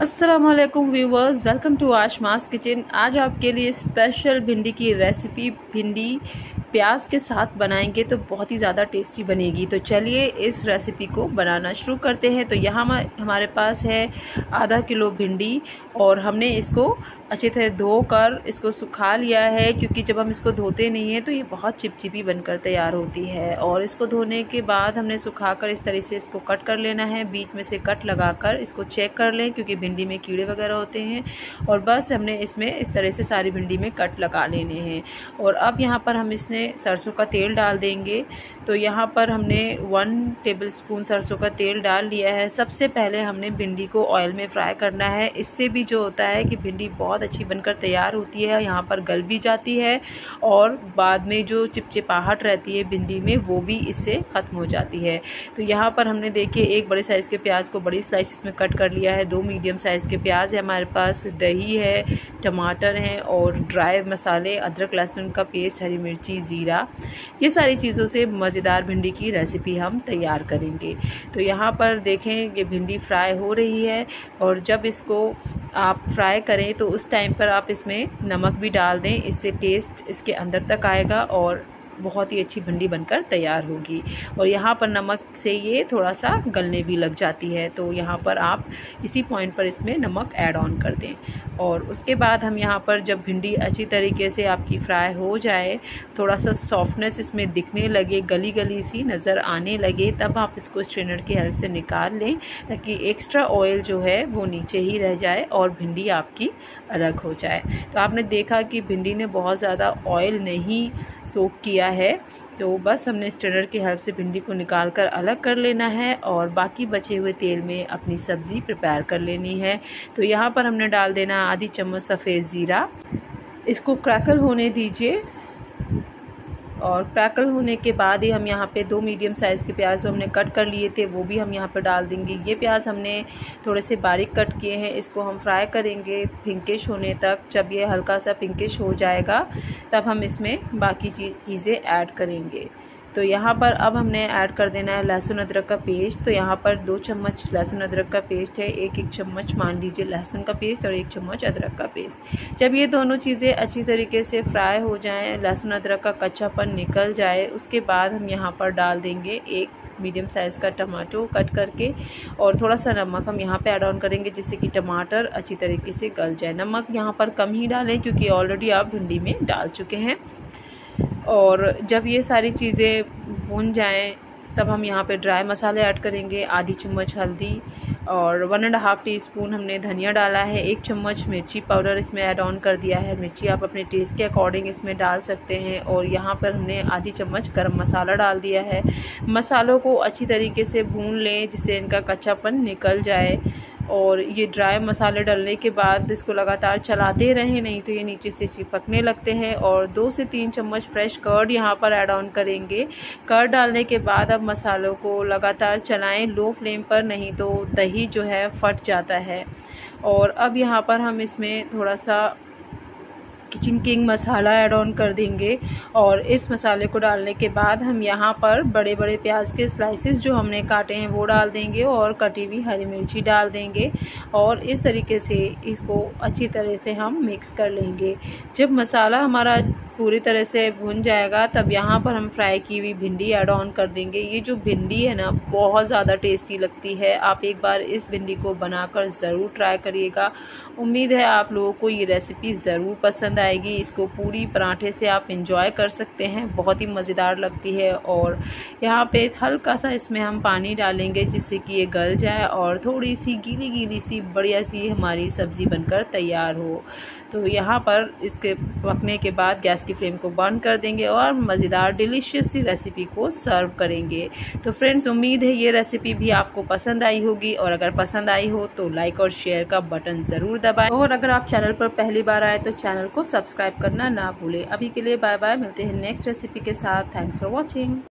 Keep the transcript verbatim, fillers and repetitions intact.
अस्सलाम वालेकुम viewers, welcome to आशमास किचन। आज आपके लिए स्पेशल भिंडी की रेसिपी भिंडी प्याज के साथ बनाएंगे तो बहुत ही ज़्यादा टेस्टी बनेगी। तो चलिए इस रेसिपी को बनाना शुरू करते हैं। तो यहाँ हमारे पास है आधा किलो भिंडी और हमने इसको अच्छी तरह धोकर इसको सुखा लिया है, क्योंकि जब हम इसको धोते नहीं हैं तो ये बहुत चिपचिपी बनकर तैयार होती है। और इसको धोने के बाद हमने सुखाकर इस तरह से इसको कट कर लेना है। बीच में से कट लगाकर इसको चेक कर लें, क्योंकि भिंडी में कीड़े वगैरह होते हैं। और बस हमने इसमें इस तरह से सारी भिंडी में कट लगा लेने हैं। और अब यहाँ पर हम इसमें सरसों का तेल डाल देंगे। तो यहाँ पर हमने वन टेबलस्पून सरसों का तेल डाल लिया है। सबसे पहले हमने भिंडी को ऑयल में फ्राई करना है। इससे भी जो होता है कि भिंडी बहुत अच्छी बनकर तैयार होती है, यहाँ पर गल भी जाती है और बाद में जो चिपचिपाहट रहती है भिंडी में वो भी इससे ख़त्म हो जाती है। तो यहाँ पर हमने देखिए एक बड़े साइज़ के प्याज को बड़ी स्लाइसिस में कट कर लिया है। दो मीडियम साइज़ के प्याज है हमारे पास, दही है, टमाटर हैं और ड्राई मसाले, अदरक लहसुन का पेस्ट, हरी मिर्ची, ज़ीरा, ये सारी चीज़ों से मज़ेदार भिंडी की रेसिपी हम तैयार करेंगे। तो यहाँ पर देखें ये भिंडी फ्राई हो रही है। और जब इसको आप फ्राई करें तो उस टाइम पर आप इसमें नमक भी डाल दें, इससे टेस्ट इसके अंदर तक आएगा और बहुत ही अच्छी भिंडी बनकर तैयार होगी। और यहाँ पर नमक से ये थोड़ा सा गलने भी लग जाती है, तो यहाँ पर आप इसी पॉइंट पर इसमें नमक ऐड ऑन कर दें। और उसके बाद हम यहाँ पर जब भिंडी अच्छी तरीके से आपकी फ्राई हो जाए, थोड़ा सा सॉफ्टनेस इसमें दिखने लगे, गली गली सी नज़र आने लगे, तब आप इसको स्ट्रेनर की हेल्प से निकाल लें, ताकि एक्स्ट्रा ऑयल जो है वो नीचे ही रह जाए और भिंडी आपकी अलग हो जाए। तो आपने देखा कि भिंडी ने बहुत ज़्यादा ऑयल नहीं सोक किया है, तो बस हमने स्ट्रेनर की हेल्प से भिंडी को निकाल कर अलग कर लेना है और बाकी बचे हुए तेल में अपनी सब्ज़ी प्रिपेयर कर लेनी है। तो यहाँ पर हमने डाल देना आधी चम्मच सफ़ेद ज़ीरा, इसको क्रैकल होने दीजिए। और क्रैकल होने के बाद ही हम यहाँ पे दो मीडियम साइज़ के प्याज जो हमने कट कर लिए थे वो भी हम यहाँ पे डाल देंगे। ये प्याज हमने थोड़े से बारीक कट किए हैं, इसको हम फ्राई करेंगे पिंकिश होने तक। जब ये हल्का सा पिंकिश हो जाएगा तब हम इसमें बाकी चीज़ चीज़ें ऐड करेंगे। तो यहाँ पर अब हमने ऐड कर देना है लहसुन अदरक का पेस्ट। तो यहाँ पर दो चम्मच लहसुन अदरक का पेस्ट है, एक एक चम्मच मान लीजिए लहसुन का पेस्ट और एक चम्मच अदरक का पेस्ट। जब ये दोनों चीज़ें अच्छी तरीके से फ्राई हो जाएं, लहसुन अदरक का कच्चापन निकल जाए, उसके बाद हम यहाँ पर डाल देंगे एक मीडियम साइज़ का टमाटो कट करके और थोड़ा सा नमक हम यहाँ पे ऐड ऑन करेंगे, जिससे कि टमाटर अच्छी तरीके से गल जाए। नमक यहाँ पर कम ही डालें, क्योंकि ऑलरेडी आप भिंडी में डाल चुके हैं। और जब ये सारी चीज़ें भून जाएं तब हम यहाँ पे ड्राई मसाले ऐड करेंगे। आधी चम्मच हल्दी और one and half teaspoon हमने धनिया डाला है। एक चम्मच मिर्ची पाउडर इसमें ऐड ऑन कर दिया है। मिर्ची आप अपने टेस्ट के अकॉर्डिंग इसमें डाल सकते हैं। और यहाँ पर हमने आधी चम्मच गरम मसाला डाल दिया है। मसालों को अच्छी तरीके से भून लें, जिससे इनका कच्चापन निकल जाए। और ये ड्राई मसाले डालने के बाद इसको लगातार चलाते रहें, नहीं तो ये नीचे से चिपकने लगते हैं। और दो से तीन चम्मच फ्रेश कर्ड यहाँ पर ऐड ऑन करेंगे। कर्ड डालने के बाद अब मसालों को लगातार चलाएं, लो फ्लेम पर, नहीं तो दही जो है फट जाता है। और अब यहाँ पर हम इसमें थोड़ा सा किचन किंग मसाला ऐड ऑन कर देंगे। और इस मसाले को डालने के बाद हम यहाँ पर बड़े बड़े प्याज के स्लाइसेस जो हमने काटे हैं वो डाल देंगे और कटी हुई हरी मिर्ची डाल देंगे। और इस तरीके से इसको अच्छी तरह से हम मिक्स कर लेंगे। जब मसाला हमारा पूरी तरह से भुन जाएगा तब यहाँ पर हम फ्राई की हुई भिंडी ऐड ऑन कर देंगे। ये जो भिंडी है ना बहुत ज़्यादा टेस्टी लगती है। आप एक बार इस भिंडी को बनाकर ज़रूर ट्राई करिएगा। उम्मीद है आप लोगों को ये रेसिपी ज़रूर पसंद आएगी। इसको पूरी पराठे से आप इंजॉय कर सकते हैं, बहुत ही मज़ेदार लगती है। और यहाँ पे हल्का सा इसमें हम पानी डालेंगे, जिससे कि ये गल जाए और थोड़ी सी गीली गीली सी बढ़िया सी हमारी सब्ज़ी बनकर तैयार हो। तो यहाँ पर इसके पकने के बाद गैस की फ्लेम को बंद कर देंगे और मज़ेदार डिलीशियस सी रेसिपी को सर्व करेंगे। तो फ्रेंड्स, उम्मीद है ये रेसिपी भी आपको पसंद आई होगी। और अगर पसंद आई हो तो लाइक और शेयर का बटन ज़रूर दबाएं। और अगर आप चैनल पर पहली बार आए तो चैनल को सब्सक्राइब करना ना भूलें। अभी के लिए बाय बाय, मिलते हैं नेक्स्ट रेसिपी के साथ। Thanks for watching.